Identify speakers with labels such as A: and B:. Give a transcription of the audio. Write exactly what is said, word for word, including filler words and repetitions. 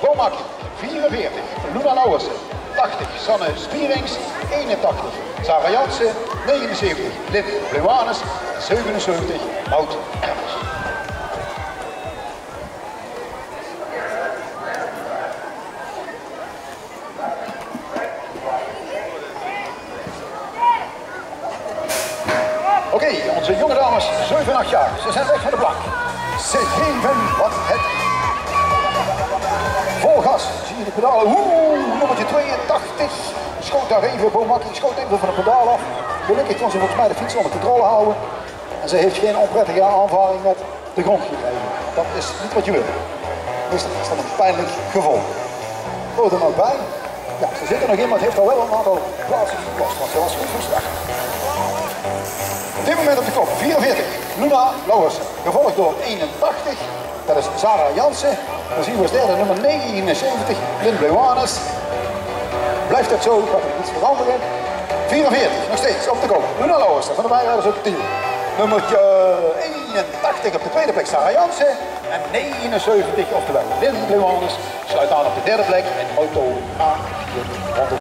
A: Bomaki, vierenveertig. Luna Lauwersen, tachtig. Sanne Spierings, eenentachtig. Sarah Jansen, negenenzeventig. Lid Bleuanes, zevenenzeventig. Mout Ernst. Oké, okay, onze jonge dames, zeven en acht jaar, ze zijn weg van de plank. Ze geven wat het vol gas. Zie je de pedalen? Oeh, nummertje tweeëntachtig. Schoot daar even, Bomaki schoot even van de pedaal af. Gelukkig kon ze volgens mij de fiets onder controle houden. En ze heeft geen onprettige aanvaring met de grond gekregen. Dat is niet wat je wil. Dus dat is dan een pijnlijk gevolg. Hoort er nog bij. Ja, ze zit er nog in, maar het heeft al wel een aantal plaatsen gekost, want ze was goed van start. Op dit moment op de kop, vierenveertig, Luna Lauwersen, gevolgd door eenentachtig, dat is Sarah Jansen. Dan zien we als derde nummer negenenzeventig, Lynn Bleuanes. Blijft het zo, gaat er iets veranderen. vierenveertig, nog steeds op de kop, Luna Lauwersen van de bijrijders op het team. Nummertje eenentachtig op de tweede plek, Sarah Jansen. En negenenzeventig, oftewel Lynn Bleuanes, sluit aan op de derde plek en auto A vier.